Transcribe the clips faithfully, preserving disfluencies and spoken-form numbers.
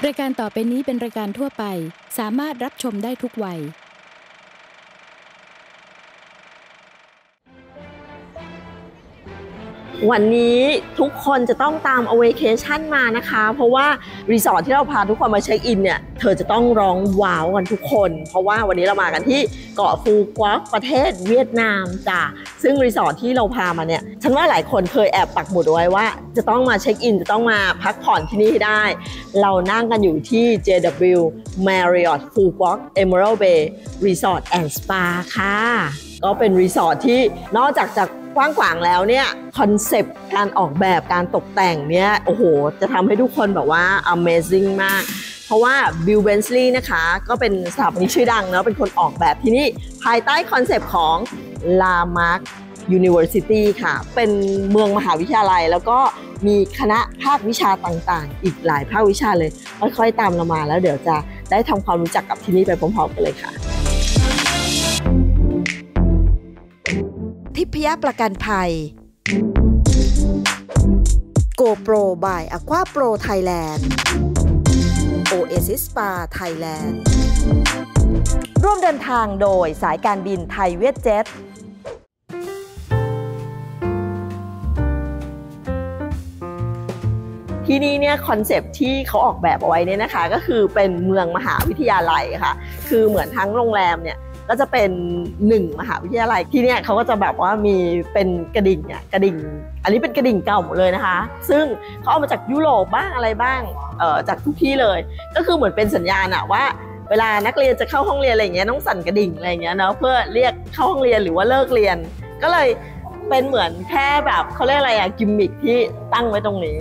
รายการต่อไปนี้เป็นรายการทั่วไปสามารถรับชมได้ทุกวัยวันนี้ทุกคนจะต้องตามเอาเวเคชั่นมานะคะเพราะว่ารีสอร์ทที่เราพาทุกคนมาเช็คอินเนี่ยเธอจะต้องร้องว้าวกันทุกคนเพราะว่าวันนี้เรามากันที่เกาะฟูกวกประเทศเวียดนามจ้ะซึ่งรีสอร์ทที่เราพามาเนี่ยฉันว่าหลายคนเคยแอบปักหมุดไว้ว่าจะต้องมาเช็คอินจะต้องมาพักผ่อนที่นี่ให้ได้เรานั่งกันอยู่ที่ เจ ดับเบิลยู Marriott Phu Quoc Emerald Bay Resort and Spa ค่ะก็เป็นรีสอร์ทที่นอกจากจะกว้างขวางแล้วเนี่ยคอนเซปต์การออกแบบการตกแต่งเนี่ยโอ้โหจะทำให้ทุกคนแบบว่า Amazing มากเพราะว่า Bill Bensley นะคะก็เป็นสถาปนิกชื่อดังเนาะเป็นคนออกแบบที่นี่ภายใต้คอนเซปต์ของ Landmark University ค่ะเป็นเมืองมหาวิทยาลัยแล้วก็มีคณะภาควิชาต่างๆอีกหลายภาควิชาเลยค่อยๆตามเรามาแล้วเดี๋ยวจะได้ทำความรู้จักกับที่นี่ไปพร้อมๆกันเลยค่ะทิพยประกันภัย GoPro by Aqua Pro Thailand Oasis Spa Thailand ร่วมเดินทางโดยสายการบินไทยเวียดเจ็ตที่นี่เนี่ยคอนเซปต์ที่เขาออกแบบเอาไว้เนี่ยนะคะก็คือเป็นเมืองมหาวิทยาลัยค่ะคือเหมือนทั้งโรงแรมเนี่ยก็จะเป็นหนึ่งมหาวิทยาลัยที่เนี่ยเขาก็จะแบบว่ามีเป็นกระดิ่งเนี่ยกระดิ่งอันนี้เป็นกระดิ่งเก่าหมดเลยนะคะซึ่งเขาเอามาจากยุโรปบ้างอะไรบ้างเอ่อจากทุกที่เลยก็คือเหมือนเป็นสัญญาณอะว่าเวลานักเรียนจะเข้าห้องเรียนอะไรอย่างเงี้ยต้องสั่นกระดิ่งอะไรอย่างเงี้ยเนาะเพื่อเรียกเข้าห้องเรียนหรือว่าเลิกเรียนก็เลยเป็นเหมือนแค่แบบเขาเรียกอะไรอะกิมมิคที่ตั้งไว้ตรงนี้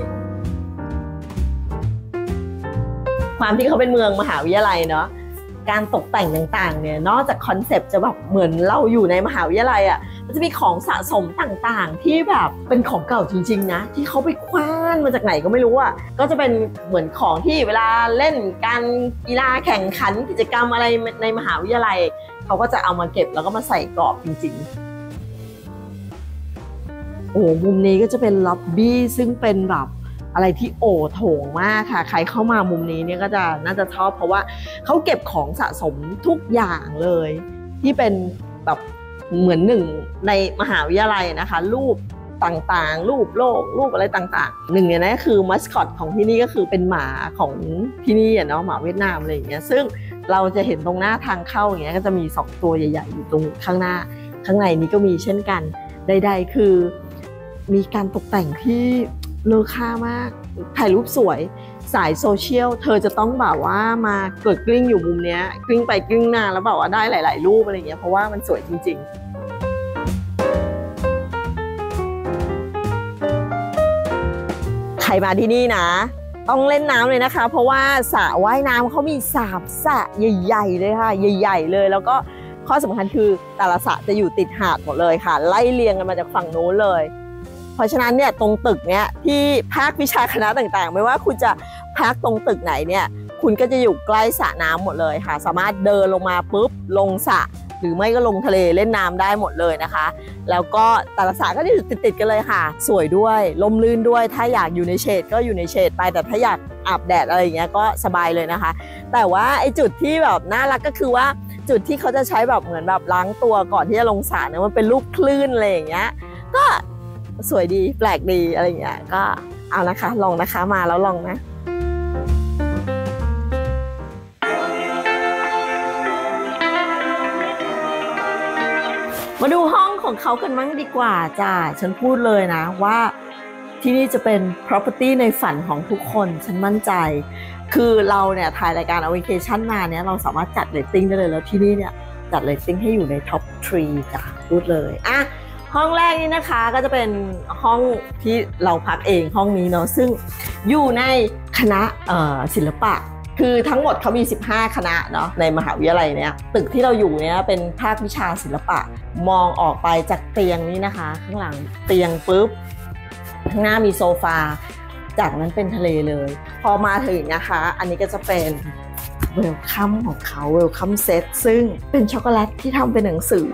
ความที่เขาเป็นเมืองมหาวิทยาลัยเนาะการตกแต่งต่างๆเนี่ยนอกจากคอนเซปต์จะแบบเหมือนเราอยู่ในมหาวิทยาลัยอ่ะมันจะมีของสะสมต่างๆที่แบบเป็นของเก่าจริงๆนะที่เขาไปคว้านมาจากไหนก็ไม่รู้อ่ะก็จะเป็นเหมือนของที่เวลาเล่นการกีฬาแข่งขันกิจกรรมอะไรในมหาวิทยาลัยเขาก็จะเอามาเก็บแล้วก็มาใส่กรอบจริงๆโอ้มุมนี้ก็จะเป็นล็อบบี้ซึ่งเป็นแบบอะไรที่โอโถงมากค่ะใครเข้ามามุมนี้เนี่ยก็จะน่าจะชอบเพราะว่าเขาเก็บของสะสมทุกอย่างเลยที่เป็นแบบเหมือนหนึ่งในมหาวิทยาลัยนะคะรูปต่างๆรูปโลกรูปอะไรต่างๆหนึ่งเนี่ยนะคือมัสคอตของที่นี่ก็คือเป็นหมาของที่นี่อ่ะเนาะหมาเวียดนามอะไรอย่างเงี้ยซึ่งเราจะเห็นตรงหน้าทางเข้าอย่างเงี้ยก็จะมีสองตัวใหญ่ๆอยู่ตรงข้างหน้าข้างในนี้ก็มีเช่นกันใดๆคือมีการตกแต่งที่เลอค่ามากถ่ายรูปสวยสายโซเชียลเธอจะต้องแบบว่ามาเกิดกลิ้งอยู่มุมนี้กลิ้งไปกลิ้งมาแล้วแบบว่าได้หลายๆรูปอะไรเงี้ยเพราะว่ามันสวยจริงๆใครมาที่นี่นะต้องเล่นน้ำเลยนะคะเพราะว่าสระว่ายน้ำเขามีสามสระใหญ่ๆเลยค่ะใหญ่ๆเลยแล้วก็ข้อสำคัญคือแต่ละสระจะอยู่ติดหาดหมดเลยค่ะไล่เรียงกันมาจากฝั่งนู้นเลยเพราะฉะนั้นเนี่ยตรงตึกเนี้ยที่ภาควิชาคณะต่างๆไม่ว่าคุณจะพักตรงตึกไหนเนี่ยคุณก็จะอยู่ใกล้สระน้ำหมดเลยค่ะสามารถเดินลงมาปุ๊บลงสระหรือไม่ก็ลงทะเลเล่นน้ำได้หมดเลยนะคะแล้วก็แต่ละสระก็จะอยู่ติดๆกันเลยค่ะสวยด้วยลมลื่นด้วยถ้าอยากอยู่ในเฉดก็อยู่ในเฉดไปแต่ถ้าอยากอาบแดดอะไรอย่างเงี้ยก็สบายเลยนะคะแต่ว่าไอ้จุดที่แบบน่ารักก็คือว่าจุดที่เขาจะใช้แบบเหมือนแบบล้างตัวก่อนที่จะลงสระเนี่ยมันเป็นรูปคลื่นอะไรอย่างเงี้ยก็สวยดีแปลกดีอะไรอย่างเงี้ยก็เอานะคะลองนะคะมาแล้วลองนะมาดูห้องของเขากันมั้งดีกว่าจ้าฉันพูดเลยนะว่าที่นี่จะเป็น property ในฝันของทุกคนฉันมั่นใจคือเราเนี่ยถ่ายรายการ Vacation มาเนี่ยเราสามารถจัดเรตติ้งได้เลยแล้วที่นี่เนี่ยจัดเรตติ้งให้อยู่ในท็อปสามจ้ะพูดเลยอ่ะห้องแรกนี่นะคะก็จะเป็นห้องที่เราพักเองห้องนี้เนาะซึ่งอยู่ในคณะศิลปะคือทั้งหมดเขามีสิบห้าคณะเนาะในมหาวิทยาลัยเนี่ยตึกที่เราอยู่เนี่ยเป็นภาควิชาศิลปะมองออกไปจากเตียงนี้นะคะข้างหลังเตียงปุ๊บข้างหน้ามีโซฟาจากนั้นเป็นทะเลเลยพอมาถึงนะคะอันนี้ก็จะเป็นเวลคัมของเขาเวลคัมเซตซึ่งเป็นช็อกโกแลตที่ทำเป็นหนังสือ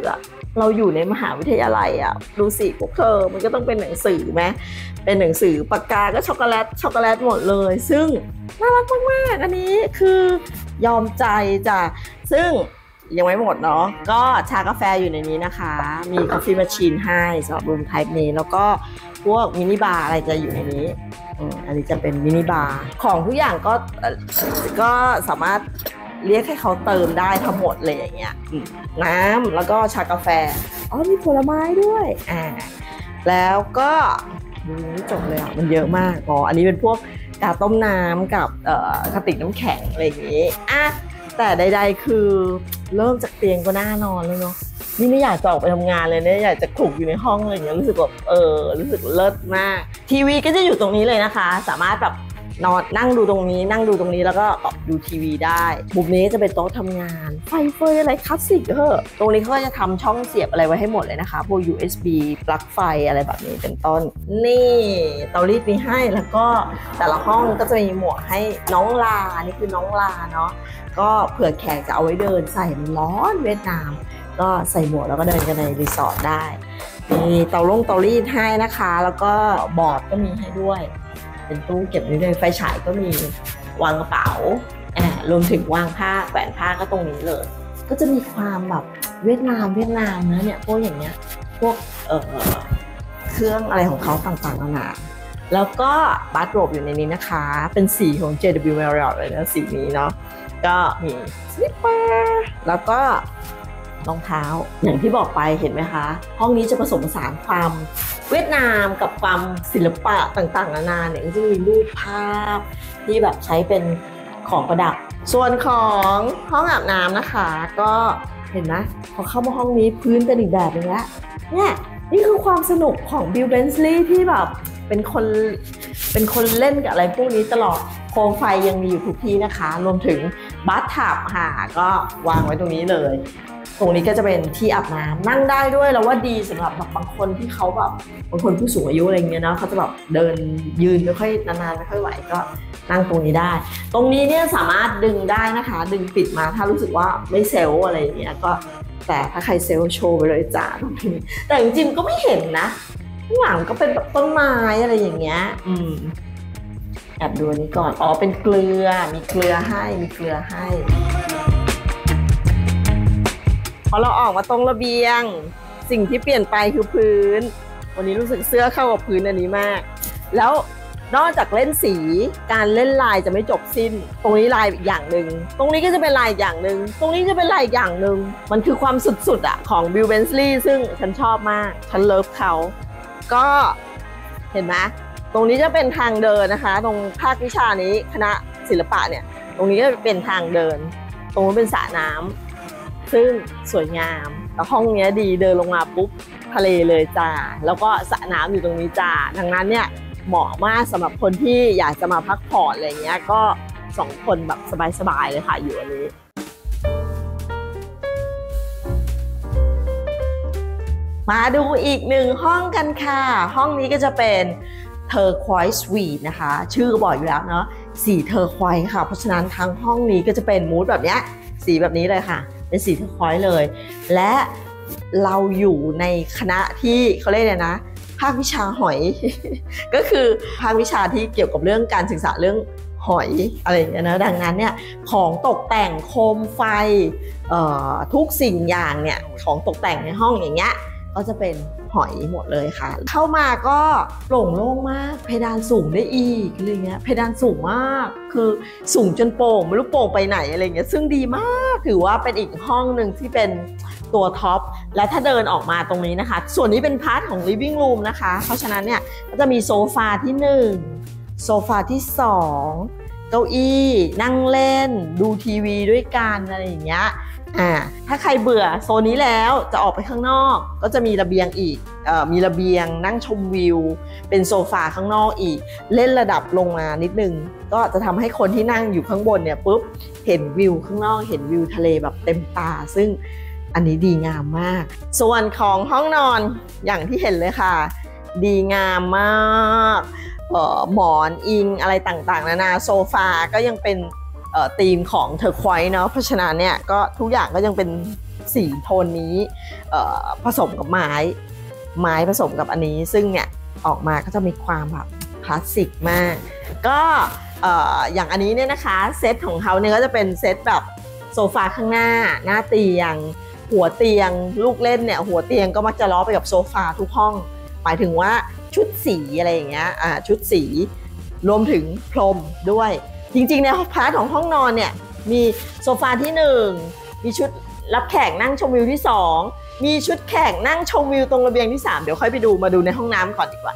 เราอยู่ในมหาวิทยาลัยอ่ะดูสิพวกเธอมันก็ต้องเป็นหนังสือไหมเป็นหนังสือปากกาก็ช็อกโกแลตช็อกโกแลตหมดเลยซึ่งน่ารักมากๆอันนี้คือยอมใจจ้ะซึ่งยังไม่หมดเนาะก็ชากาแฟอยู่ในนี้นะคะมีกาแฟมาชีนให้สำหรับรูมไทป์นี้แล้วก็พวกมินิบาร์อะไรจะอยู่ในนี้อันนี้จะเป็นมินิบาร์ของทุกอย่างก็ก็สามารถเรียกให้เขาเติมได้ทั้งหมดเลยอย่างเงี้ยน้ำแล้วก็ชากาแฟอ๋อมีผลไม้ด้วยอ่าแล้วก็นี่จบเลยอ่ะมันเยอะมากอ๋ออันนี้เป็นพวกกาต้มน้ำกับเอ่อกระติกน้ำแข็งอะไรอย่างงี้อ่ะแต่ใดๆคือเริ่มจากเตียงก็น่านอนเลยเนาะนี่ไม่อยากจะออกไปทำงานเลยเนี่ยอยากจะขลุกอยู่ในห้องอะไรอย่างเงี้ยรู้สึกแบบเออรู้สึกเลิศมากทีวีก็จะอยู่ตรงนี้เลยนะคะสามารถแบบนอนนั่งดูตรงนี้นั่งดูตรงนี้แล้วก็ดูทีวีได้มุมนี้จะเป็นโต๊ะทำงานไฟเฟยอะไรคลาสสิกเออตรงนี้เขาก็จะทำช่องเสียบอะไรไว้ให้หมดเลยนะคะพวก ยู เอส บี ปลั๊กไฟอะไรแบบนี้เป็นต้นนี่เตารีดมีให้แล้วก็แต่ละห้องก็จะมีหมวกให้น้องลานี่คือน้องลาเนาะก็เผื่อแขกจะเอาไว้เดินใส่มันร้อนเวียดนามก็ใส่หมวกแล้วก็เดินกันในรีสอร์ทได้มีเตาลงเตารีดให้นะคะแล้วก็บอร์ดก็มีให้ด้วยเป็นตู้เก็บไว้ด้วยไฟฉายก็มีวางกระเป๋ารวมถึงวางผ้าแขวนผ้าก็ตรงนี้เลยก็จะมีความแบบเวียดนามเวียดนามนะเนี่ยพวกอย่างเงี้ยพวกเอ่อเครื่องอะไรของเขาต่างๆนานาแล้วก็บาร์โรบอยู่ในนี้นะคะเป็นสีของ เจ ดับเบิลยู Marriott เลยนะสีนี้เนาะก็มีสลิปเปอร์แล้วก็รองเท้าอย่างที่บอกไปเห็นไหมคะห้องนี้จะผสมผสานความเวียดนามกับความศิลปะต่างๆนานาเนี่ยก็จะมีรูปภาพที่แบบใช้เป็นของประดับส่วนของห้องอาบน้ำนะคะก็เห็นไหมพอเข้ามาห้องนี้พื้นเป็นอีกแบบนึงแล้วเนี่ยนี่คือความสนุกของบิล เบนซ์ลีย์ที่แบบเป็นคนเป็นคนเล่นกับอะไรพวกนี้ตลอดโคมไฟยังมีอยู่ทุกที่นะคะรวมถึงบัธทับค่ะก็วางไว้ตรงนี้เลยตรงนี้ก็จะเป็นที่อาบน้ำนั่งได้ด้วยแล้วว่าดีสำหรับแบบบางคนที่เขาแบบบางคนผู้สูงอายุอะไรเงี้ยเนาะเขาจะแบบเดินยืนไม่ค่อยนานๆไม่ค่อยไหวก็นั่งตรงนี้ได้ตรงนี้เนี่ยสามารถดึงได้นะคะดึงปิดมาถ้ารู้สึกว่าไม่เซลล์อะไรอย่างเงี้ยก็แต่ถ้าใครเซลล์โชว์ไปเลยจ้าตรงนี้แต่จริงๆก็ไม่เห็นนะข้างหลังก็เป็นแบบต้นไม้อะไรอย่างเงี้ยอืมแอบดูอันนี้ก่อนอ๋อเป็นเกลือมีเกลือให้มีเกลือให้พอเราออกมาตรงระเบียงสิ่งที่เปลี่ยนไปคือพื้นวันนี้รู้สึกเสื้อเข้ากับพื้นอันนี้มากแล้วนอกจากเล่นสีการเล่นลายจะไม่จบสิ้นตรงนี้ลายอีกอย่างหนึ่งตรงนี้ก็จะเป็นลายอย่างหนึ่งตรงนี้จะเป็นลายอย่างหนึ่งมันคือความสุดๆอะของบิล เบนซ์ลีย์ซึ่งฉันชอบมากฉันเลิฟเขาก็เห็นไหมตรงนี้จะเป็นทางเดินนะคะตรงภาควิชานี้คณะศิลปะเนี่ยตรงนี้ก็เป็นทางเดินตรงนี้เป็นสระน้ำซึ่งสวยงามแต่ห้องนี้ดีเดินลงมาปุ๊บทะเลเลยจ้าแล้วก็สระน้ำอยู่ตรงนี้จ้าดังนั้นเนี่ยเหมาะมากสำหรับคนที่อยากจะมาพักผ่อนอะไรเงี้ยก็สองคนแบบสบายๆเลยค่ะอยู่อันนี้มาดูอีกหนึ่งห้องกันค่ะห้องนี้ก็จะเป็นเทอร์ควอยส์สวีทนะคะชื่อก็บอกอยู่แล้วเนาะสีเทอร์ควอยส์ค่ะเพราะฉะนั้นทั้งห้องนี้ก็จะเป็นมูดแบบเนี้ยสีแบบนี้เลยค่ะเป็นสีเทอร์ควอยส์เลยและเราอยู่ในคณะที่เขาเรียกเลยนะภาควิชาหอย ก็คือภาควิชาที่เกี่ยวกับเรื่องการศึกษาเรื่องหอยอะไรอย่างเงี้ยนะดังนั้นเนี่ยของตกแต่งโคมไฟทุกสิ่งอย่างเนี่ยของตกแต่งในห้องอย่างเงี้ยก็จะเป็นหอยหมดเลยค่ะเข้ามาก็โปร่งโล่งมากเพดานสูงได้อีกอะไรเงี้ยเพดานสูงมากคือสูงจนโป่งไม่รู้โป่งไปไหนอะไรเงี้ยซึ่งดีมากถือว่าเป็นอีกห้องหนึ่งที่เป็นตัวท็อปและถ้าเดินออกมาตรงนี้นะคะส่วนนี้เป็นพาร์ทของ living room นะคะเพราะฉะนั้นเนี่ยก็จะมีโซฟาที่หนึ่งโซฟาที่สองเก้าอี้นั่งเล่นดูทีวีด้วยกันอะไรอย่างเงี้ยอ่าถ้าใครเบื่อโซนนี้แล้วจะออกไปข้างนอกก็จะมีระเบียงอีกเอ่อมีระเบียงนั่งชมวิวเป็นโซฟาข้างนอกอีกเล่นระดับลงมานิดนึงก็จะทำให้คนที่นั่งอยู่ข้างบนเนี่ยปุ๊บเห็นวิวข้างนอกเห็นวิวทะเลแบบเต็มตาซึ่งอันนี้ดีงามมากส่วนของห้องนอนอย่างที่เห็นเลยค่ะดีงามมากเอ่อหมอนอิงอะไรต่างๆนานาโซฟาก็ยังเป็นธีมของเทอร์ควอยส์เนาะเพราะฉะนั้นเนี่ยก็ทุกอย่างก็ยังเป็นสีโทนนี้ผสมกับไม้ไม้ผสมกับอันนี้ซึ่งเนี่ยออกมาก็จะมีความแบบคลาสสิกมากก็อย่างอันนี้เนี่ยนะคะเซตของเขาเนี่ยก็จะเป็นเซตแบบโซฟาข้างหน้าหน้าเตียงหัวเตียงลูกเล่นเนี่ยหัวเตียงก็มักจะล้อไปกับโซฟาทุกห้องหมายถึงว่าชุดสีอะไรอย่างเงี้ยอ่าชุดสีรวมถึงพรมด้วยจริงๆในพาร์ทของห้องนอนเนี่ยมีโซฟาที่หนึ่งมีชุดรับแขกนั่งชมวิวที่สองมีชุดแขกนั่งชมวิวตรงระเบียงที่สามเดี๋ยวค่อยไปดูมาดูในห้องน้ำก่อนดีกว่า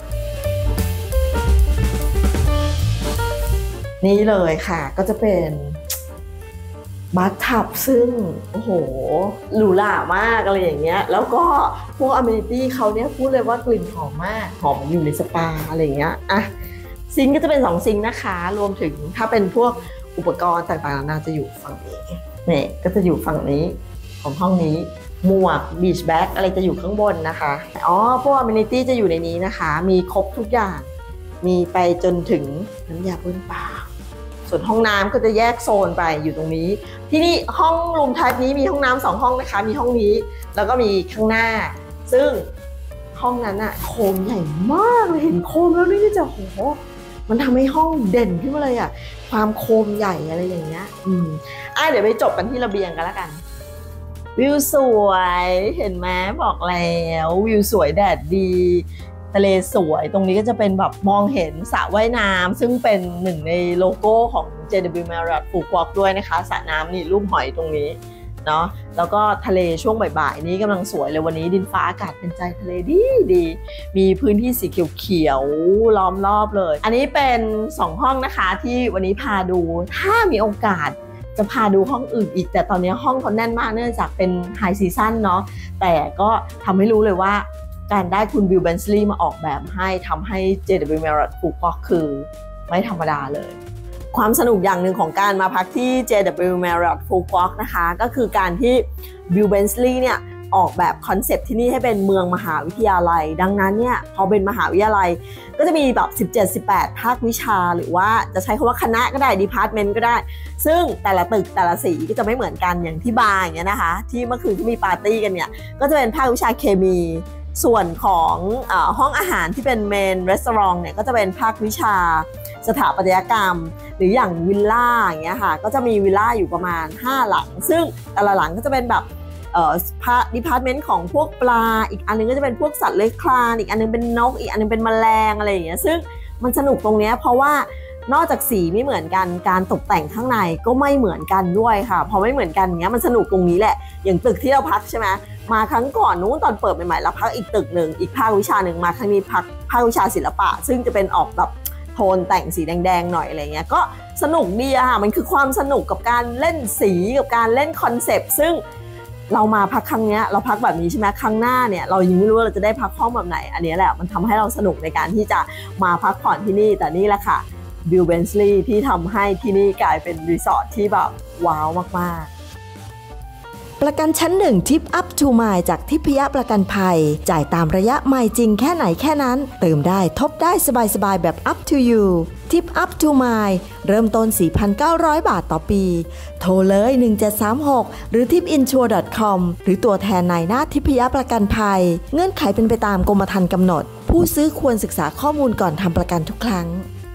นี่เลยค่ะก็จะเป็นบัธทับซึ่งโอ้โหหรูหรามากอะไรอย่างเงี้ยแล้วก็พวกอเมนิตี้เขาเนี่ยพูดเลยว่ากลิ่นหอมมากหอมอยู่ในสปาอะไรอย่างเงี้ยอ่ะซิงค์ก็จะเป็นสองซิงค์นะคะรวมถึงถ้าเป็นพวกอุปกรณ์ต่างๆนานาจะอยู่ฝั่งนี้เนี่ยก็จะอยู่ฝั่งนี้ของห้องนี้หมวกบีชแบ็กอะไรจะอยู่ข้างบนนะคะอ๋อพวกอเมนิตี้จะอยู่ในนี้นะคะมีครบทุกอย่างมีไปจนถึงน้ำยาบ้วนปากส่วนห้องน้ำก็จะแยกโซนไปอยู่ตรงนี้ที่นี่ห้องรูมไทป์นี้มีห้องน้ำสองห้องนะคะมีห้องนี้แล้วก็มีข้างหน้าซึ่งห้องนั้นอะโคมใหญ่มากเลยเห็นโคมแล้วนี่จะโหมันทำให้ห้องเด่นขึ้นมาเลยอะความโคมใหญ่อะไรอย่างเงี้ยอืมอ่ะเดี๋ยวไปจบกันที่ระเบียงกันแล้วกันวิวสวยเห็นไหมบอกแล้ววิวสวยแดดดีทะเลสวยตรงนี้ก็จะเป็นแบบมองเห็นสระว่ายน้ำซึ่งเป็นหนึ่งในโลโก้ของ เจ ดับเบิลยู Marriott Phuquoc ด้วยนะคะสระน้ำนี่รูปหอยตรงนี้เนาะแล้วก็ทะเลช่วงบ่ายๆนี้กำลังสวยเลยวันนี้ดินฟ้าอากาศเป็นใจทะเลดีดีมีพื้นที่สีเขียวๆล้อมรอบเลยอันนี้เป็นสองห้องนะคะที่วันนี้พาดูถ้ามีโอกาสจะพาดูห้องอื่นอีกแต่ตอนนี้ห้องเขาแน่นมากเนื่องจากเป็นไฮซีซั่นเนาะแต่ก็ทำให้รู้เลยว่าการได้คุณบิล เบนสลีย์มาออกแบบให้ทำให้ เจ ดับเบิลยู Marriott Phuquoc คือไม่ธรรมดาเลยความสนุกอย่างหนึ่งของการมาพักที่ เจ ดับเบิลยู Marriott Phuquoc นะคะก็คือการที่บิล เบนสลีย์เนี่ยออกแบบคอนเซปต์ที่นี่ให้เป็นเมืองมหาวิทยาลัยดังนั้นเนี่ยพอเป็นมหาวิทยาลัยก็จะมีแบบสิบเจ็ด สิบแปดภาควิชาหรือว่าจะใช้คำว่าคณะก็ได้ดีพาร์ตเมนต์ก็ได้ซึ่งแต่ละตึกแต่ละสีก็จะไม่เหมือนกันอย่างที่บาร์อย่างเงี้ยนะคะที่เมื่อคืนที่มีปาร์ตี้กันเนี่ยก็จะเป็นภาควิชาเคมีส่วนของเอ่อห้องอาหารที่เป็นเมนรีสอร์ทเนี่ยก็จะเป็นภาควิชาสถาปัตยกรรมหรืออย่างวิลล่าอย่างเงี้ยค่ะก็จะมีวิลล่าอยู่ประมาณห้าหลังซึ่งแต่ละหลังก็จะเป็นแบบเอ่อดีพาร์ตเมนต์ของพวกปลาอีกอันนึงก็จะเป็นพวกสัตว์เลื้อยคลานอีกอันนึงเป็นนกอีกอันนึงเป็นแมลงอะไรอย่างเงี้ยซึ่งมันสนุกตรงเนี้ยเพราะว่านอกจากสีไม่เหมือนกันการตกแต่งข้างในก็ไม่เหมือนกันด้วยค่ะพอไม่เหมือนกันเงี้ยมันสนุกตรงนี้แหละอย่างตึกที่เราพักใช่ไหมมาครั้งก่อนนู้นตอนเปิดใหม่ๆเราพักอีกตึกหนึ่งอีกภาควิชาหนึ่งมาครั้งนี้พักภาควิชาศิลปะซึ่งจะเป็นออกแบบโทนแต่งสีแดงๆหน่อยอะไรเงี้ยก็สนุกดีอะค่ะมันคือความสนุกกับการเล่นสีกับการเล่นคอนเซปต์ซึ่งเรามาพักครั้งนี้เราพักแบบนี้ใช่ไหมครั้งหน้าเนี่ยเรายังไม่รู้ว่าเราจะได้พักห้องแบบไหนอันนี้แหละมันทำให้เราสนุกในการที่จะมาพักผ่อนที่นี่แต่นี่แหละค่ะบิล เบนสลีย์ที่ทำให้ที่นี่กลายเป็นรีสอร์ทที่แบบว้าวมากๆประกันชั้นหนึ่งทิปอัพทูมายจากทิพยประกันภัยจ่ายตามระยะไมล์จริงแค่ไหนแค่นั้นเติมได้ทบได้สบายๆแบบ up to you ทิปอัพทูมายเริ่มต้น สี่พันเก้าร้อย บาทต่อปีโทรเลยหนึ่งเจ็ดสามหกหรือ ทิปอินชัวร์ ดอท คอม หรือตัวแทนนายหน้าทิพยประกันภัยเงื่อนไขเป็นไปตามกรมธรรม์กำหนดผู้ซื้อควรศึกษาข้อมูลก่อนทำประกันทุกครั้ง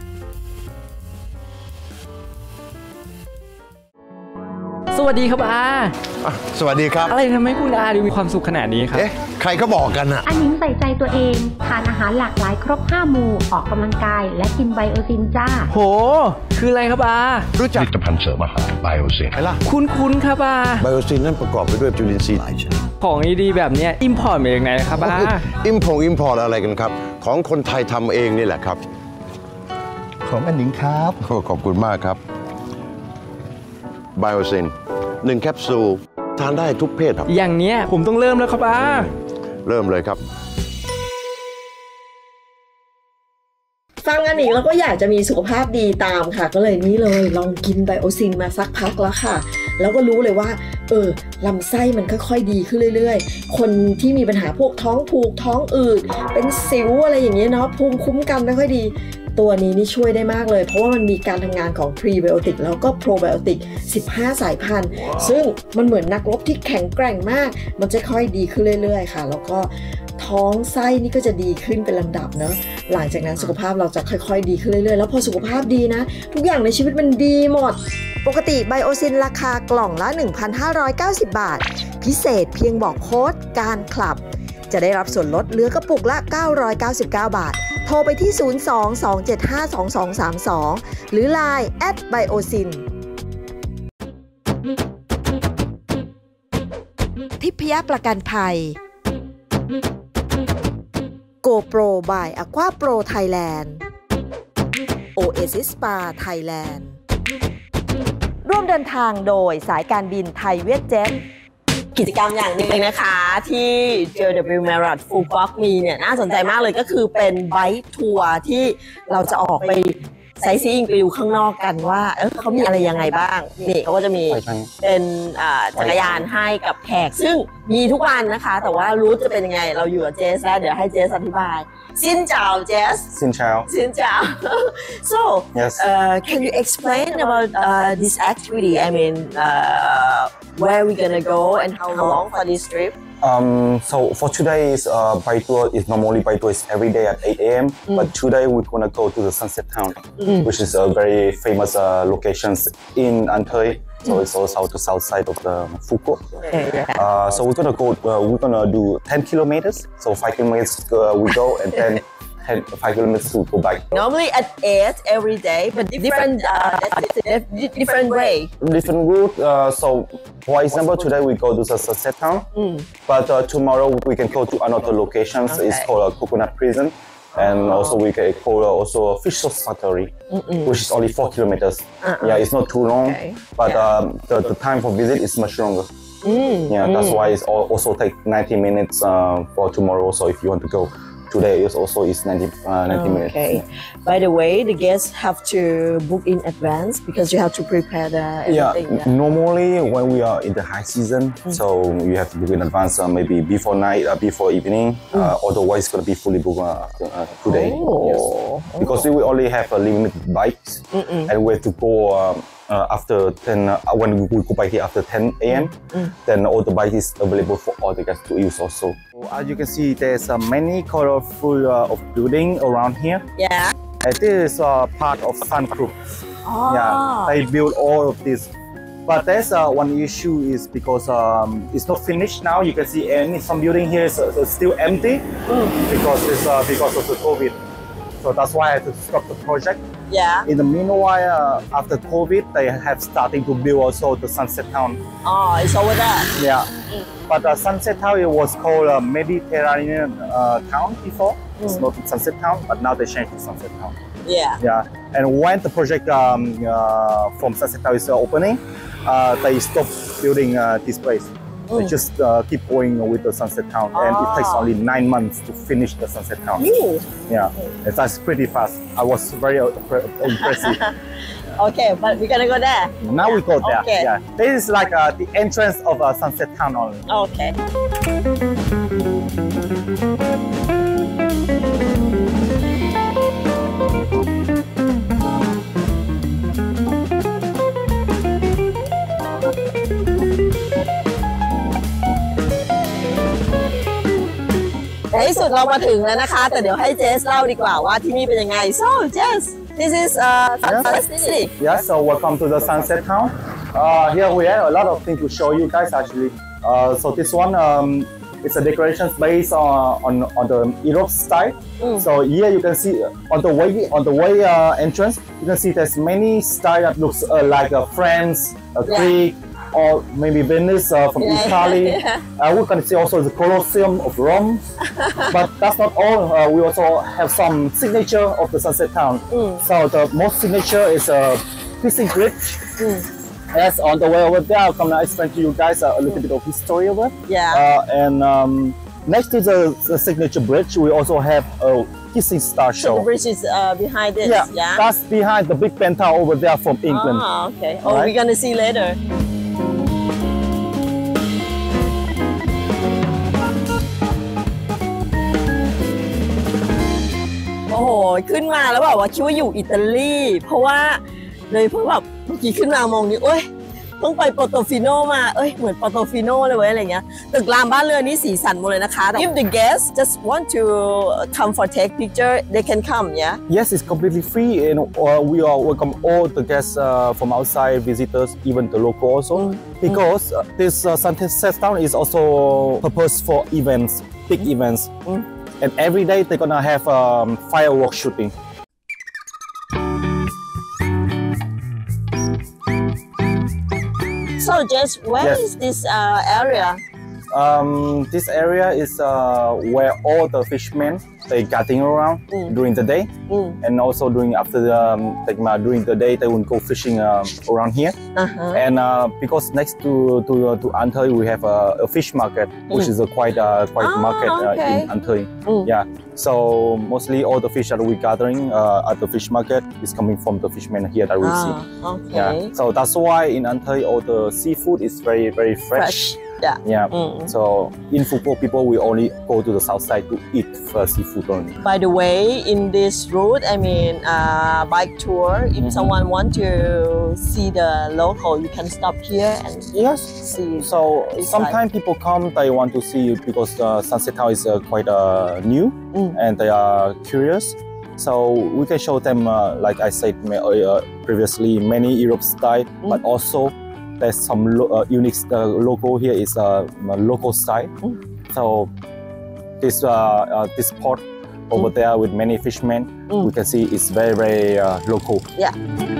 สวัสดีครับอาสวัสดีครับอะไรทำให้คุณอาดูมีความสุขขนาดนี้ครับเอ๊ะใครก็บอกกันอะอาหนิงใส่ใจตัวเองทานอาหารหลากหลายครบห้าหมู่ออกกำลังกายและกินไบโอซินจ้าโหคืออะไรครับอารู้จักผลิตภัณฑ์เสริมอาหารไบโอซินไหมล่ะคุ้นๆครับอาไบโอซินนั้นประกอบไปด้วยจุลินทรีย์หลายชนิดของดีๆแบบนี้อิมพอร์ตมาจากไหนครับอาอิมพอร์ตอิมพอร์ตอะไรกันครับของคนไทยทำเองนี่แหละครับของอาหนิงครับขอบคุณมากครับไบโอซินหนึ่งแคปซูลทานได้ทุกเพศครับอย่างเนี้ยผมต้องเริ่มแล้วครับอาเริ่มเลยครับฟังอันนี้เราก็อยากจะมีสุขภาพดีตามค่ะก็เลยนี่เลยลองกินไบโอซินมาสักพักแล้วค่ะแล้วก็รู้เลยว่าเออลำไส้มันค่อยๆดีขึ้นเรื่อยๆคนที่มีปัญหาพวกท้องผูกท้องอืดเป็นสิวอะไรอย่างเงี้ยเนาะภูมิคุ้มกันไม่ค่อยดีตัวนี้นี่ช่วยได้มากเลยเพราะว่ามันมีการทำงานของพรีไบโอติกแล้วก็โปรไบโอติกสิบห้าสายพันธุ์ wow. ซึ่งมันเหมือนนักรบที่แข็งแกร่งมากมันจะค่อยดีขึ้นเรื่อยๆค่ะแล้วก็ท้องไส้นี่ก็จะดีขึ้นเป็นลำดับเนาะหลังจากนั้นสุขภาพเราจะค่อยๆดีขึ้นเรื่อยๆแล้วพอสุขภาพดีนะทุกอย่างในชีวิตมันดีหมดปกติไบโอซินราคากล่องละ หนึ่งพันห้าร้อยเก้าสิบ บาทพิเศษเพียงบอกโค้ดการคลับจะได้รับส่วนลดเหลือกระปุกละเก้าร้อยเก้าสิบเก้า บาทโทรไปที่ศูนย์ สอง สอง เจ็ด ห้า สอง สอง สาม สองหรือ ไลน์ แอท ไบโอซิน ทิพยประกันภัย GoPro by Aqua Pro Thailand Oasis Spa Thailand ร่วมเดินทางโดยสายการบินไทยเวียดเจ็ตกิจกรรมอย่างหนึ่งนะคะที่ เจ ดับเบิลยู Marriott Phu Quoc มีเนี่ยน่าสนใจมากเลยก็คือเป็นไบค์ทัวร์ที่เราจะออกไปไซซิ่งไปดูข้างนอกกันว่าเออเขามีอะไรยังไงบ้างนี่เขาก็จะมีเป็นจักรยานให้กับแขกซึ่งมีทุกวันนะคะแต่ว่ารูทจะเป็นยังไงเราอยู่กับเจสแล้วเดี๋ยวให้เจสอธิบายซินเจ้าเจส Xin chào. Xin chào. So, yes. uh, can you explain about uh, this activity? I mean, uh, where we gonna go and how long for this trip? Um, so for today's uh, bike tour is normally bike tour is every day at eight a m Mm. But today we're gonna go to the Sunset Town, mm. which is a very famous uh, locations in An Thới. So mm. it's also the south side of the Phu Quoc. Okay, yeah. uh, so we're gonna go. Uh, we're gonna do ten kilometers. So five kilometers uh, we go and then. five kilometers to go back. Normally at eight every day, but different, uh, different way. Different route. Uh, so, for example, today we go to the Sunset Town, mm. but uh, tomorrow we can go to another location. Okay. It's called a Coconut Prison, and oh. also we can go also a fish safari, Mm-mm. which is only four kilometers. Uh-uh. Yeah, it's not too long, okay. but yeah. um, the, the time for visit is much longer. Mm. Yeah, that's mm. why it's also take ninety minutes uh, for tomorrow. So if you want to go. Today is also is ninety, uh, ninety minutes. Okay. By the way, the guests have to book in advance because you have to prepare the everything. Yeah. yeah. Normally, when we are in the high season, mm. so you have to book in advance, uh, maybe before night, uh, before evening. Mm. Uh, otherwise, it's gonna be fully booked uh, uh, today. Oh. Yes. Because oh. we only have a limited bikes, Mm-mm. and we have to go. Um, Uh, after ten, uh, when we go by here after ten a m, mm. then all the bike is available for all the guests to use also. As you can see, there's uh, many colorful uh, of building around here. Yeah. And this is uh, part of Sun Group. Oh. Yeah, they build all of this. But there's uh, one issue is because um, it's not finished now. You can see any some building here is uh, still empty mm. because it's uh, because of the COVID. So that's why I had to stop the project. Yeah. In the meanwhile, uh, after COVID, they have starting to build also the Sunset Town. Oh, it's over there. Yeah. Mm. But uh, Sunset Town, it was called uh, Mediterranean uh, Town before. Mm. It's not Sunset Town, but now they changed to Sunset Town. Yeah. Yeah. And when the project um, uh, from Sunset Town is uh, opening, uh, they stopped building uh, this place. Mm. They just uh, keep going with the Sunset Town, ah. and it takes only nine months to finish the Sunset Town. Ooh. Yeah, mm. that's pretty fast. I was very uh, impressive. Okay, but we're gonna go there. Now yeah. we go there. Okay. Yeah, this is like uh, the entrance of uh, Sunset Town only. Okay. ในที่สุดเรามาถึงแล้วนะคะแต่เดี๋ยวให้เจสเล่าดีกว่าว่าที่นี่เป็นยังไง So Jess, this is uh, Sunset City. Yes, so welcome to the Sunset Town. Uh, here we have a lot of things to show you guys actually. Uh, so this one, um, it's a decoration based on on, on the Europe style. Mm. So here you can see on the way on the way uh, entrance, you can see there's many style that looks uh, like a France, a yeah. Greek. Or maybe Venice uh, from yeah, Italy. Yeah. Uh, we can see also the Colosseum of Rome. But that's not all. Uh, we also have some signature of the Sunset Town. Mm. So the most signature is a fishing bridge. Mm. Yes, on the way over there, I'm going to explain to you guys uh, a little mm. bit of history of it. Yeah. Uh, and um, next to the, the signature bridge, we also have a kissing star show. So the bridge is uh, behind this. Yeah, yeah, that's behind the Big Ben Tower over there from England. Ah, okay. Oh, right? We're gonna see later. โอ้โหขึ้นมาแล้วแบบว่าคิดว่าอยู่อิตาลีเพราะว่าเลยเพราะแบบเมื่อกี้ขึ้นมามองนี่โอ๊ยต้องไปโปโตฟิโนมาเอ้ยเหมือนโปโตฟิโนเลยเว้ยอะไรเงี้ยตึกรามบ้านเรือนนี่สีสันหมดเลยนะคะ If the guests just want to come for take picture they can come yeah Yes, it's completely free, and uh, we are welcome all the guests uh, from outside, visitors, even the local also, mm. because uh, this uh, Sunset Town is also purpose for events, big mm. events, mm. and every day they're gonna have um, fireworks shooting. So Jess, where yes. is this uh, area? Um, this area is uh, where all the fishermen they gathering around mm. during the day, mm. and also during after the um, like, uh, during the day they will go fishing uh, around here. Uh-huh. And uh, because next to to uh, to Antoi we have a, a fish market, mm. which is a quite uh, quite oh, market okay. uh, in Antoi. Mm. Yeah. So mostly all the fish that we gathering uh, at the fish market is coming from the fishermen here that we ah, see. Okay. Yeah. So that's why in Antoi all the seafood is very very fresh. fresh. Yeah. Yeah. Mm. So in Phuket, people will only go to the south side to eat for seafood only. By the way, in this route, I mean, uh, bike tour. If mm-hmm. someone want to see the local, you can stop here and yes. see. So sometimes people come, they want to see because uh, Sunset Town is uh, quite uh, new mm. and they are curious. So we can show them, uh, like I said uh, previously, many Europe style, mm. but also there's some lo uh, unique uh, logo here is uh, local style. Mm. So this uh, uh, this port over mm. there with many fishermen, mm. we can see it's very very uh, local. Yeah.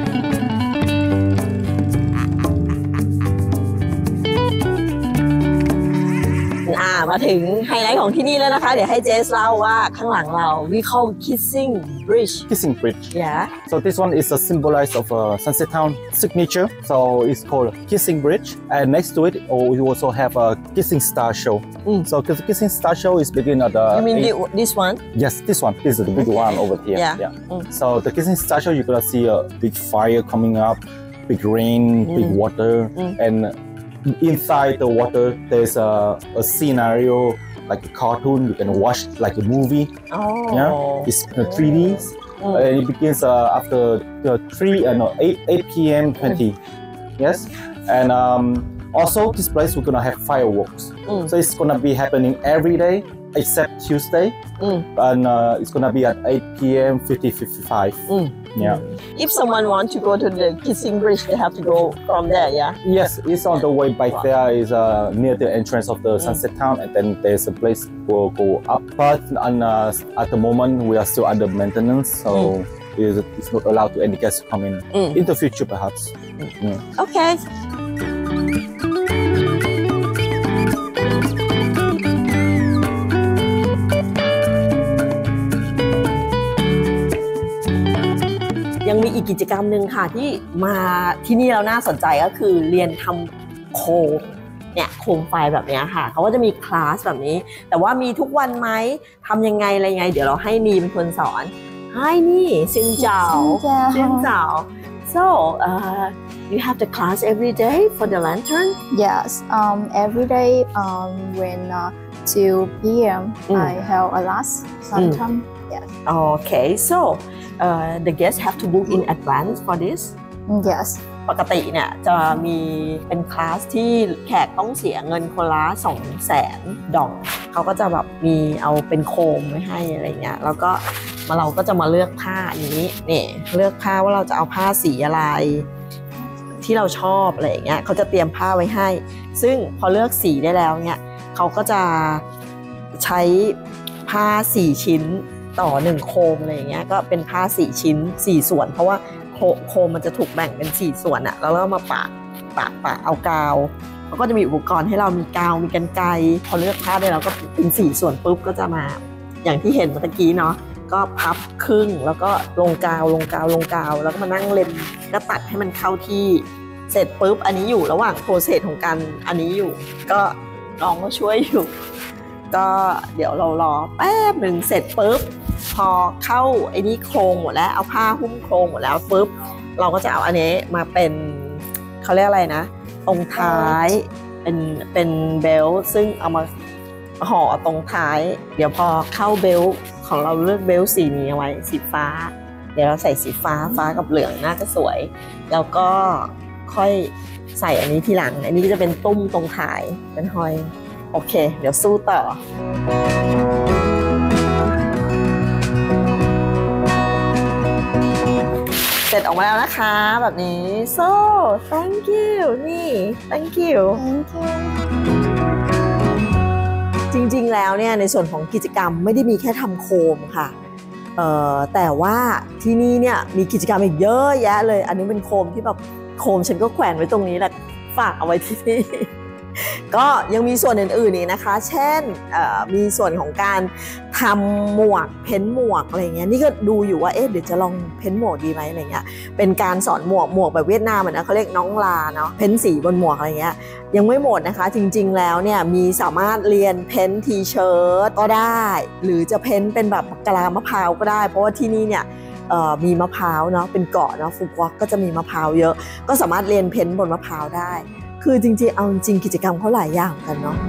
อ่ามาถึงไฮไลท์ของที่นี่แล้วนะคะเดี๋ยวให้เจสเล่าว่าข้างหลังเรา we call Kissing Bridge Kissing Bridge yeah so this one is a symbolize of a Sunset Town signature so it's called Kissing Bridge and next to it oh, we also have a Kissing Star show mm. so the Kissing Star show is begin at the you mean the, this one yes this one this is the big one over here yeah, yeah. Mm. So the Kissing Star show you're gonna see a big fire coming up big rain mm. big water mm. and inside the water there's a, a scenario like a cartoon you can watch like a movie. Oh. Yeah, it's uh, three D mm. uh, and it begins uh, after uh, three uh, no eight eight p m twenty. Mm. Yes, and um, also this place we're gonna have fireworks. Mm. So it's gonna be happening every day except Tuesday, mm. and uh, it's gonna be at eight p m fifty fifty-five. Mm. Yeah. If someone wants to go to the Kissing Bridge, they have to go from there, yeah? Yes, it's on the way back. Wow. There is uh, near the entrance of the mm. Sunset Town, and then there's a place will go up. But and, uh, at the moment, we are still under maintenance, so mm. it's, it's not allowed to any guests to come in. Mm. In the future, perhaps. Mm. Yeah. Okay.ยังมีอีกกิจกรรมหนึ่งค่ะที่มาที่นี่แล้วน่าสนใจก็คือเรียนทำโคมเนี่ยโคมไฟแบบนี้ค่ะเขาก็จะมีคลาสแบบนี้แต่ว่ามีทุกวันไหมทำยังไงอะไรยังไงเดี๋ยวเราให้นีเป็นคนสอนให้นี่ซินเจ้าซินเจ้า so uh, you have the class every day for the lantern yes um, every day um, when uh, two p m mm. I have a class sometimes mm. yes okay so Uh, the guests have to book in advance for this. Yes. ปกติเนี่ยจะมีเป็นคลาสที่แขกต้องเสียเงินคนละสองแสนดองเขาก็จะแบบมีเอาเป็นโคมไว้ให้อะไรเงี้ยแล้วก็มาเราก็จะมาเลือกผ้าอย่างนี้นี่เลือกผ้าว่าเราจะเอาผ้าสีอะไรที่เราชอบอะไรเงี้ยเขาจะเตรียมผ้าไว้ให้ซึ่งพอเลือกสีได้แล้วเนี่ยเขาก็จะใช้ผ้าสี่ชิ้นต่อหนึ่งโคมอะไรอย่างเงี้ยก็เป็นผ้าสี่ชิ้นสี่ส่วนเพราะว่าโคมมันจะถูกแบ่งเป็นสี่ส่วนอะแล้วเรามาปะปะปะเอากาวแล้วก็จะมีอุปกรณ์ให้เรามีกาวมีกรรไกรพอเลือกผ้าได้เราก็เป็นสี่ส่วนปุ๊บก็จะมาอย่างที่เห็นเมื่อกี้เนาะก็พับครึ่งแล้วก็ลงกาวลงกาวลงกาวแล้วก็มานั่งเล็มก็ตัดให้มันเข้าที่เสร็จปุ๊บอันนี้อยู่ระหว่างโปรเซสของการอันนี้อยู่ก็น้องก็ช่วยอยู่ก็เดี๋ยวเรารอแป๊บหนึ่งเสร็จปุ๊บพอเข้าไอ้นี่โครงหมดแล้วเอาผ้าหุ้มโครงหมดแล้วปุ๊บเราก็จะเอาอันนี้มาเป็นเขาเรียกอะไรนะตรงท้ายเป็นเป็นเบลต์ซึ่งเอามาห่อตรงท้ายเดี๋ยวพอเข้าเบลต์ของเราเลือกเบลต์สีนี้เอาไว้สีฟ้าเดี๋ยวเราใส่สีฟ้าฟ้ากับเหลืองน่าจะสวยแล้วก็ค่อยใส่อันนี้ทีหลังอันนี้ก็จะเป็นตุ้มตรงท้ายเป็นห้อยโอเคเดี๋ยวสู้ต่อเสร็จออกมาแล้วนะคะแบบนี้ so thank you นี่ thank you Thank you จริงๆแล้วเนี่ยในส่วนของกิจกรรมไม่ได้มีแค่ทำโคมค่ะเอ่อแต่ว่าที่นี่เนี่ยมีกิจกรรมอีกเยอะแยะเลยอันนี้เป็นโคมที่แบบโคมฉันก็แขวนไว้ตรงนี้แหละฝากเอาไว้ที่นี่ ก็ยังมีส่วนอื่นๆอีกนะคะเช่นมีส่วนของการทำหมวกเพ้นหมวกอะไรเงี้ยนี่ก็ดูอยู่ว่าเอ๊ะเดี๋ยวจะลองเพ้นหมวกดีไหมอะไรเงี้ยเป็นการสอนหมวกหมวกแบบเวียดนามนะเขาเรียกน้องลาเนาะเพ้นสีบนหมวกอะไรเงี้ยยังไม่หมดนะคะจริงๆแล้วเนี่ยมีสามารถเรียนเพ้นทีเชิ้ตก็ได้หรือจะเพ้นเป็นแบบกะลามะพร้าวก็ได้เพราะว่าที่นี่เนี่ยมีมะพร้าวเนาะเป็นเกาะเนาะฟูกวอกก็จะมีมะพร้าวเยอะก็สามารถเรียนเพ้นบนมะพร้าวได้คือจริงๆเอาจริงกิจกรรมเขาหลายอย่างกันเนาะ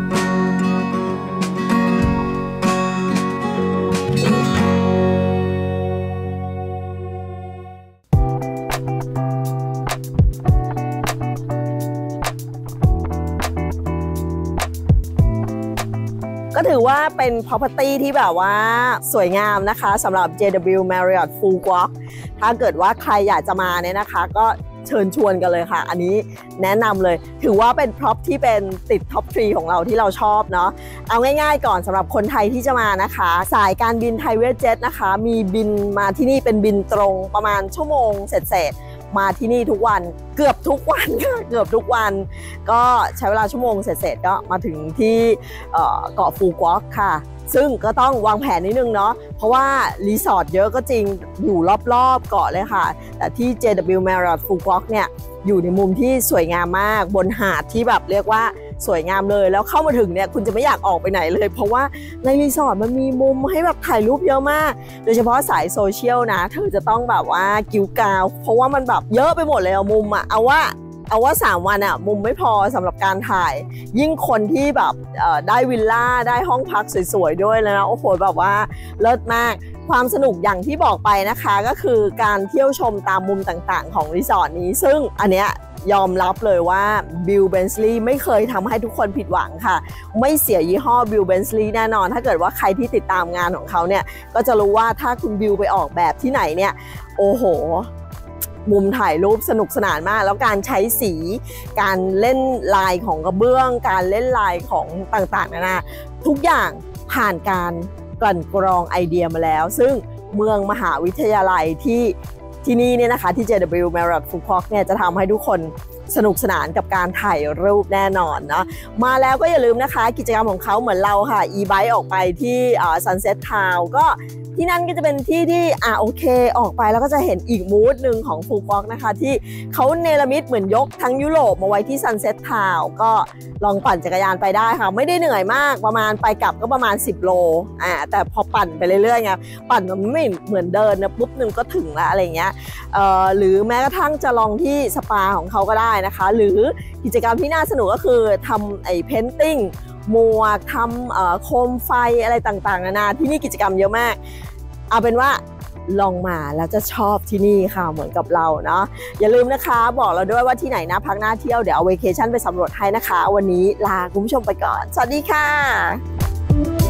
ก็ถือว่าเป็น property ที่แบบว่าสวยงามนะคะสำหรับ เจ ดับเบิลยู Marriott Phu Quoc ถ้าเกิดว่าใครอยากจะมาเนี่ยนะคะก็เชิญชวนกันเลยค่ะอันนี้แนะนำเลยถือว่าเป็นพร็อพที่เป็นติดท็อปทรีของเราที่เราชอบเนาะเอาง่ายๆก่อนสำหรับคนไทยที่จะมานะคะสายการบินไทยเวสเจ็ตนะคะมีบินมาที่นี่เป็นบินตรงประมาณชั่วโมงเศษๆมาที่นี่ทุกวันเกือบทุกวันค่ะเกือบทุกวันก็ใช้เวลาชั่วโมงเศษๆก็มาถึงที่เกาะฟูกวอกค่ะซึ่งก็ต้องวางแผนนิดนึงเนาะเพราะว่ารีสอร์ทเยอะก็จริงอยู่รอบๆเกาะเลยค่ะแต่ที่ เจ ดับเบิลยู Marriott Phu Quoc เนี่ยอยู่ในมุมที่สวยงามมากบนหาดที่แบบเรียกว่าสวยงามเลยแล้วเข้ามาถึงเนี่ยคุณจะไม่อยากออกไปไหนเลยเพราะว่าในรีสอร์ทมันมีมุมให้แบบถ่ายรูปเยอะมากโดยเฉพาะสายโซเชียลนะเธอจะต้องแบบว่ากิ้วกาวเพราะว่ามันแบบเยอะไปหมดเลยอะมุมอะเอาว่าเอาว่าสามวันอะมุมไม่พอสำหรับการถ่ายยิ่งคนที่แบบได้วิลล่าได้ห้องพักสวยๆด้วยแล้วนะโอ้โหแบบว่าเลิศมากความสนุกอย่างที่บอกไปนะคะก็คือการเที่ยวชมตามมุมต่างๆของรีสอร์ทนี้ซึ่งอันเนี้ยยอมรับเลยว่าบิล เบนซ์ลีย์ไม่เคยทำให้ทุกคนผิดหวังค่ะไม่เสียยี่ห้อบิล เบนซ์ลีย์แน่นอนถ้าเกิดว่าใครที่ติดตามงานของเขาเนี่ยก็จะรู้ว่าถ้าคุณบิลไปออกแบบที่ไหนเนี่ยโอ้โหมุมถ่ายรูปสนุกสนานมากแล้วการใช้สีการเล่นลายของกระเบื้องการเล่นลายของต่างๆนานาทุกอย่างผ่านการกลั่นกรองไอเดียมาแล้วซึ่งเมืองมหาวิทยาลัยที่ที่นี่เนี่ยนะคะที่ เจ ดับเบิลยู Marriott Phu Quoc เนี่ยจะทำให้ทุกคนสนุกสนานกับการถ่ายรูปแน่นอนเนาะมาแล้วก็อย่าลืมนะคะกิจกรรมของเขาเหมือนเราค่ะ e-bike ออกไปที่ Sunset Town ก็ที่นั่นก็จะเป็นที่ที่อ่าโอเคออกไปแล้วก็จะเห็นอีกมูดหนึ่งของฟูกวอกนะคะที่เขาเนรมิตเหมือนยกทั้งยุโรปมาไว้ที่ Sunset Town ก็ลองปั่นจักรยานไปได้ค่ะไม่ได้เหนื่อยมากประมาณไปกลับก็ประมาณสิบโลอ่าแต่พอปั่นไปเรื่อยๆไงปั่นมันไม่เหมือนเดินนะปุ๊บนึงก็ถึงแล้วอะไรเงี้ยเอ่อหรือแม้กระทั่งจะลองที่สปาของเขาก็ได้นะคะหรือกิจกรรมที่น่าสนุกก็คือทำไอ้เพนติ้งหมวกทำโคมไฟอะไรต่างๆนานาที่นี่กิจกรรมเยอะมากเอาเป็นว่าลองมาแล้วจะชอบที่นี่ค่ะเหมือนกับเราเนาะอย่าลืมนะคะบอกเราด้วยว่าที่ไหนนะพักหน้าเที่ยวเดี๋ยวเอาเวเคชั่นไปสำรวจให้นะคะวันนี้ลาคุณผู้ชมไปก่อนสวัสดีค่ะ